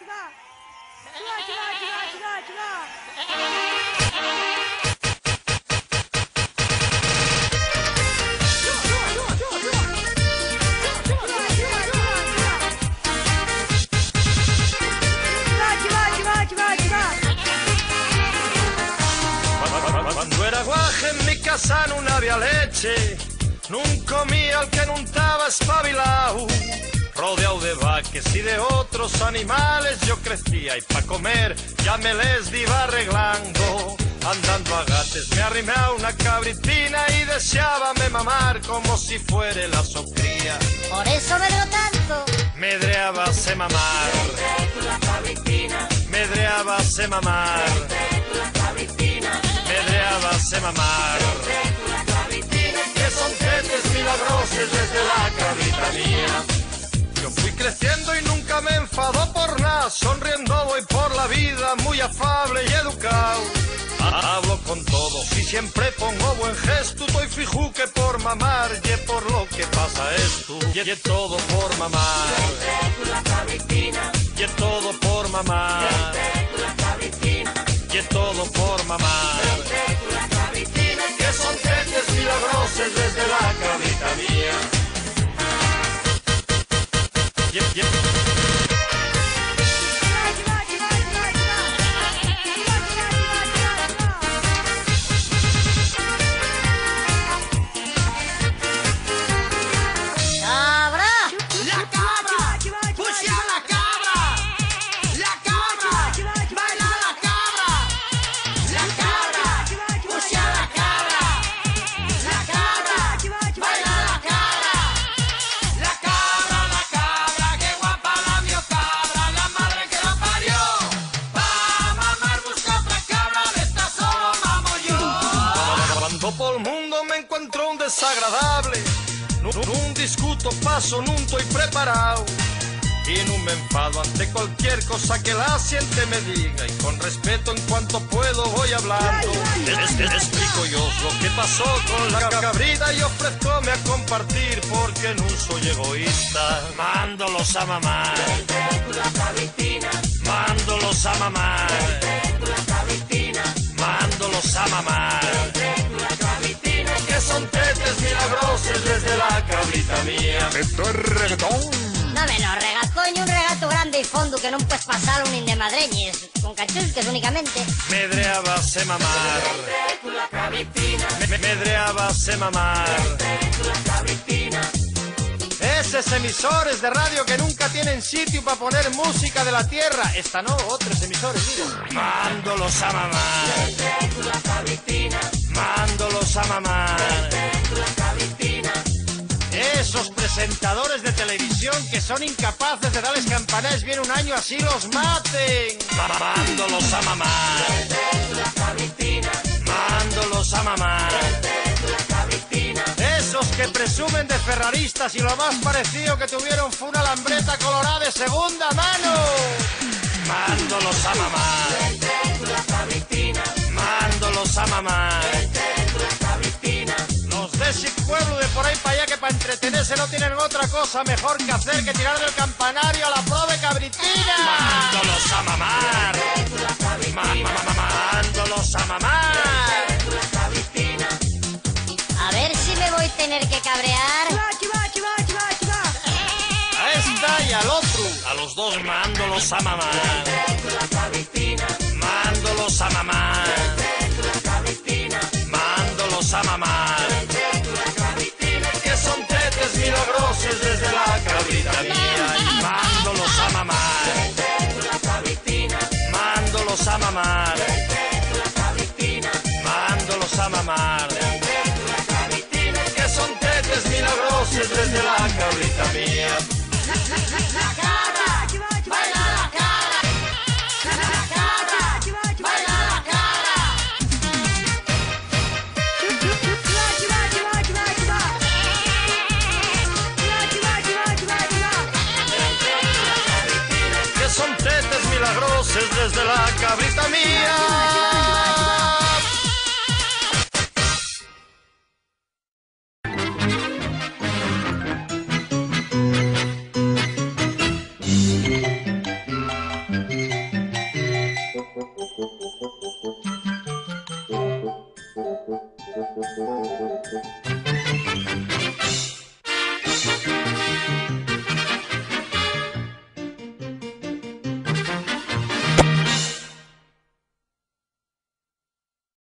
Cuando era guaje en mi casa no había leche, nunca comía el que no estaba espabilado. Rodeado de vaques y de otros animales yo crecía y pa' comer ya me les iba arreglando. Andando a gates me arrimé a una cabritina y deseábame mamar como si fuera la socría. Por eso me dio tanto. Medreábase mamar, medreábase mamar, medreábase mamar. Que son tetes milagrosas desde la cabrita mía. Yo fui creciendo y nunca me enfadó por nada, sonriendo voy por la vida muy afable y educado. Hablo con todos y siempre pongo buen gesto, estoy fijo que por mamar, y por lo que pasa esto, y todo por mamar, y todo por mamar, y todo por mamar. Que son tetes milagrosas desde la cabrita mía. Por el mundo me encuentro un desagradable, un discuto paso, no estoy preparado y no me enfado ante cualquier cosa que la siente me diga y con respeto en cuanto puedo voy hablando. Explico yo lo que pasó con la cabrita y ofrezcome a compartir porque no soy egoísta. Mándolos a mamar, mándolos a mamar, mándolos a mamar. Que son tetes milagrosas desde la cabrita mía. Esto es reggaetón. No menos reggaetón y un regato grande y fondo que no puedes pasar un inde madreñes con cachusques únicamente. Medreábase mamar, medreábase mamar. Esos emisores de radio que nunca tienen sitio para poner música de la tierra. Esta no, otros emisores, mira. Mándolos a mamar, mándolos a mamar. Esos presentadores de televisión que son incapaces de darles campanés bien un año así los maten. Mándolos a mamar, mándolos a mamar. Esos que presumen de ferraristas y lo más parecido que tuvieron fue una lambreta colorada de segunda mano. Mándolos a mamar, mándolos a mamar. Los de ese pueblo de por ahí para allá que para entretenerse no tienen otra cosa mejor que hacer que tirar del campanario a la prove cabritina. Mándolos a mamar, mándolos a mamar. A ver si me voy a tener que cabrear. A esta y al otro, a los dos mándolos a mamar, mándolos a mamar, mándolos a mamar. Que son tetes milagrosas desde la cabrita mía. Y mándolos a mamar, mándolos a mamar, mándolos a mamar. Que son tetes milagrosas desde la cabrita mía. La cabra, baila la cabra. La cabra, baila la cabra. Que son tetes milagrosas desde la cabrita mía.